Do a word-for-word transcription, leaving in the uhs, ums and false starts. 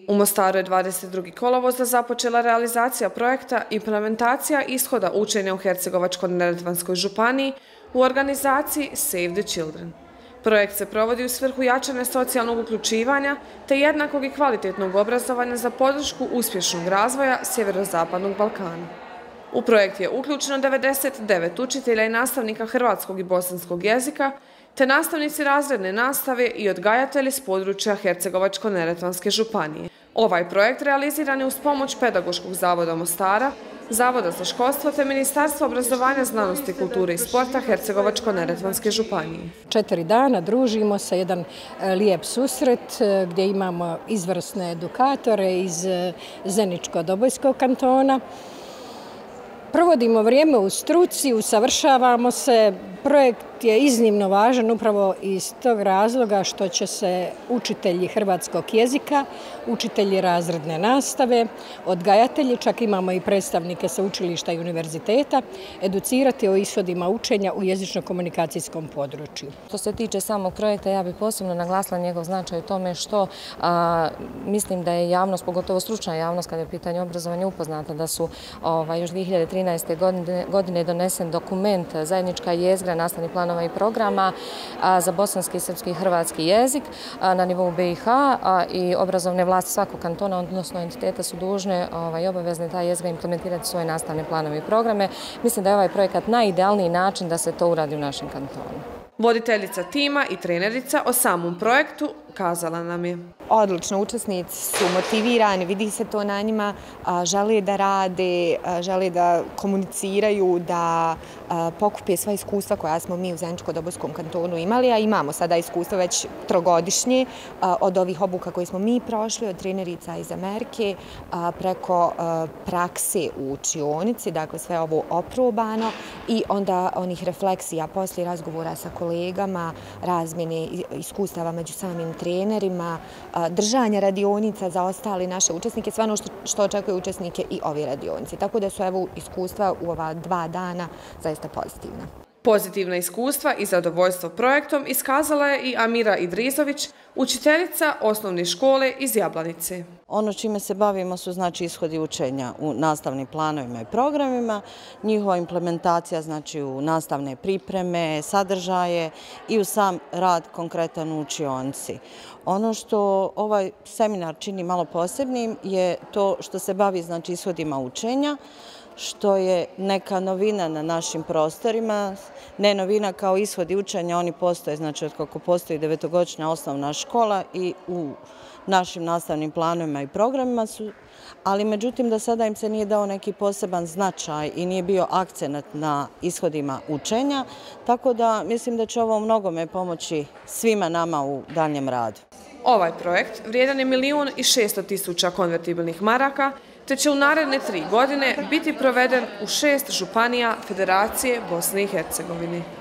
U Mostaru je dvadeset drugi kolovoza započela realizacija projekta Implementacija ishoda učenja u Hercegovačko-neretvanskoj županiji u organizaciji Save the Children. Projekt se provodi u svrhu jačanja socijalnog uključivanja te jednakog i kvalitetnog obrazovanja za podršku uspješnog razvoja Sjeverozapadnog Balkana. U projekt je uključeno devedeset devet učitelja i nastavnika hrvatskog i bosanskog jezika, te nastavnici razredne nastave i odgajatelji s područja Hercegovačko-neretvanske županije. Ovaj projekt realiziran je uz pomoć Pedagoškog zavoda Mostara, Zavoda za školstvo te Ministarstva obrazovanja, znanosti, kulture i sporta Hercegovačko-neretvanske županije. Četiri dana družimo se, jedan lijep susret gdje imamo izvrsne edukatore iz Zeničko-Dobojskog kantona. Provodimo vrijeme u struci, usavršavamo se. Projekt je iznimno važan upravo iz tog razloga što će se učitelji hrvatskog jezika, učitelji razredne nastave, odgajatelji, čak imamo i predstavnike sveučilišta i univerziteta, educirati o ishodima učenja u jezično-komunikacijskom području. Što se tiče samog projekta, ja bih posebno naglasila njegov značaj u tome što a, mislim da je javnost, pogotovo stručna javnost, kada je pitanje obrazovanja, upoznata da su ovaj, još dvije hiljade trinaeste. godine, godine donesen dokument zajednička jezgra nastavnih planova i programa a, za bosanski, srpski i hrvatski jezik a, na nivou B i H a, i obrazovne vlasti svakog kantona, odnosno entiteta, su dužne ovaj, i obavezne ta jezgra implementirati svoje nastavne planove i programe. Mislim da je ovaj projekat najidealniji način da se to uradi u našem kantonu. Voditeljica tima i trenerica o samom projektu kazala nam je: Odlično, učesnici su motivirani, vidi se to na njima, žele da rade, žele da komuniciraju, da pokupe sva iskustva koja smo mi u Zeničko-Dobojskom kantonu imali, a imamo sada iskustva već trogodišnje od ovih obuka koje smo mi prošli, od trenerica iz Amerike, preko prakse u učionici, dakle sve ovo oprobano i onda onih refleksija poslije razgovora sa kolegama, razmjene iskustava među samim trenerima, držanja radionica za ostale naše učesnike, sve ono što, što očekuje učesnike i ove radionice. Tako da su evo iskustva u ova dva dana zaista pozitivna. Pozitivna iskustva i zadovoljstvo projektom iskazala je i Amira Idrizović, učiteljica osnovne škole iz Jablanice. Ono čime se bavimo su znači ishodi učenja u nastavnim planovima i programima, njihova implementacija znači u nastavne pripreme, sadržaje i u sam rad konkretan u učionici. Ono što ovaj seminar čini malo posebnim je to što se bavi znači ishodima učenja, što je neka novina na našim prostorima. Ne novina kao ishodi učenja, oni postoje, znači od kako postoji devetogodišnja osnovna škola i u našim nastavnim planovima i programima su, ali međutim da sada im se nije dao neki poseban značaj i nije bio akcenat na ishodima učenja, tako da mislim da će ovo mnogome pomoći svima nama u daljem radu. Ovaj projekt vrijedan je milijun i šesto tisuća konvertibilnih maraka, te će u naredne tri godine biti proveden u šest županija Federacije Bosne i Hercegovine.